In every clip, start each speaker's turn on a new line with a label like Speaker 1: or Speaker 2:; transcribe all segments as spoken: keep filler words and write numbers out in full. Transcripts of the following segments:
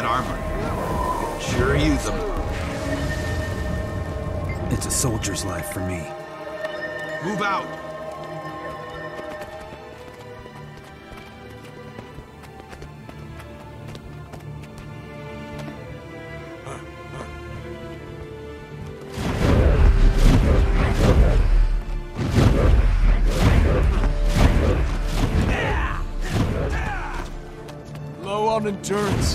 Speaker 1: that armor. Sure use them.
Speaker 2: It's a soldier's life for me.
Speaker 1: Move out!
Speaker 3: Low on endurance.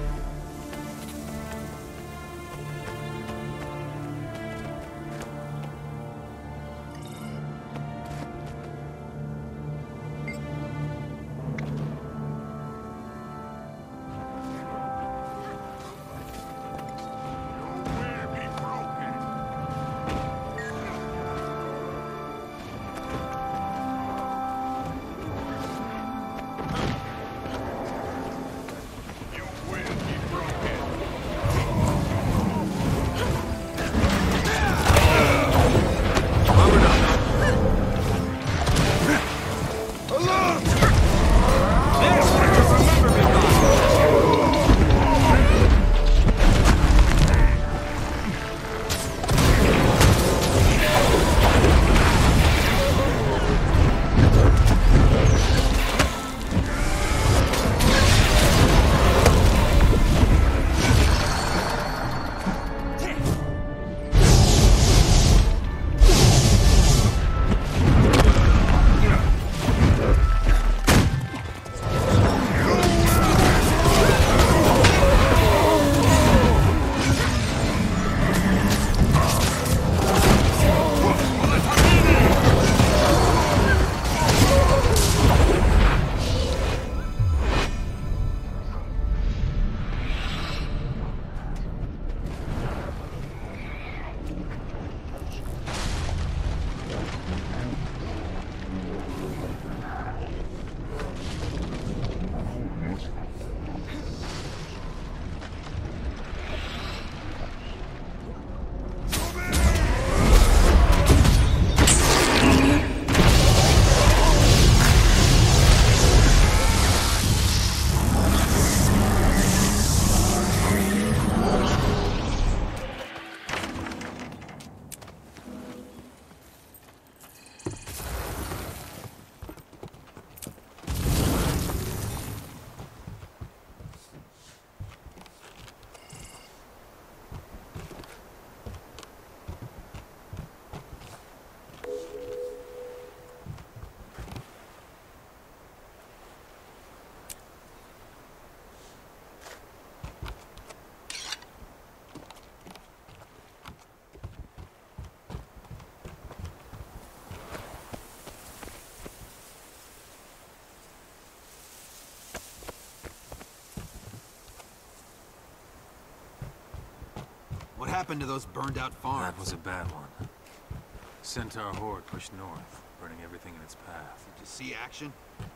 Speaker 1: What happened to those burned out farms?
Speaker 4: That was a bad one. Centaur horde pushed north, burning everything in its path.
Speaker 1: Did you see action?